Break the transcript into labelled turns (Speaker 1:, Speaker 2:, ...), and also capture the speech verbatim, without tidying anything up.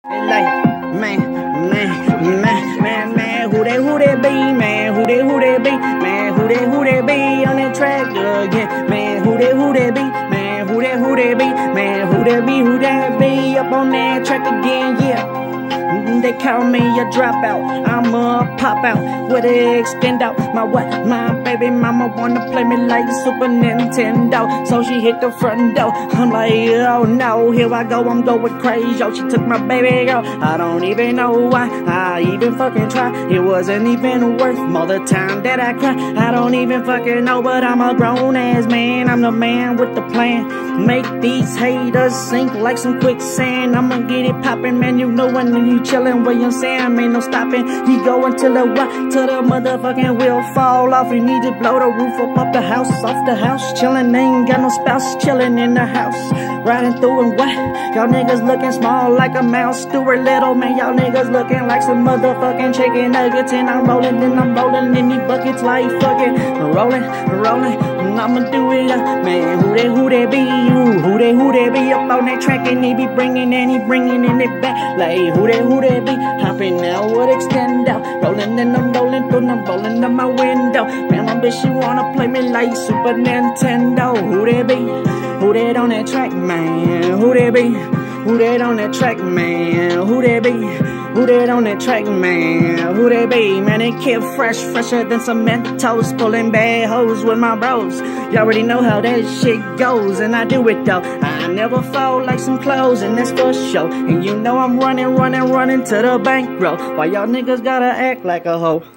Speaker 1: Like, man, man, man, man, man, who they, who they be, man, who they, who they be, man, who they, who they be on that track again, man, who they, who they be, man, who they, who they be, man, who they be, who they be up on that track again, yeah. They call me a dropout, I'ma pop out with an extend out. My what? My baby mama wanna play me like Super Nintendo, so she hit the front door. I'm like, oh no, here I go, I'm going crazy. Yo, she took my baby girl, I don't even know why I even fucking tried. It wasn't even worth all the time that I cried. I don't even fucking know, but I'm a grown ass man. I'm the man with the plan. Make these haters sink like some quicksand. I'ma get it poppin', man. You know when you chillin', what you saying, ain't no stopping. He go until the what? Till the motherfucking wheel fall off. You need to blow the roof up off the house, off the house. Chillin', ain't got no spouse, chillin' in the house. Riding through and what? Y'all niggas looking small like a mouse. Stuart Little, man. Y'all niggas looking like some motherfucking chicken nuggets. And I'm rolling, and I'm rolling in these buckets like fucking rolling, rolling. And I'ma do it up, man. Who they, who they be? You, who they, who they be up on that track, and he be bringing and he bringing in it back. Like who they, who they be? Hopping out with extend out, rolling and I'm rolling through, I'm rolling up my window. Man, my bitch, she wanna play me like Super Nintendo. Who they be? Who they on that track, man? Who they be? Who they on that track, man? Who they be? Who they on that track, man? Who they be? Man, they kid fresh, fresher than some Mentos, pulling bad hoes with my bros. You already know how that shit goes, and I do it though. I never fold like some clothes, and that's for sure. And you know I'm running, running, running to the bankroll. Why y'all niggas gotta act like a hoe?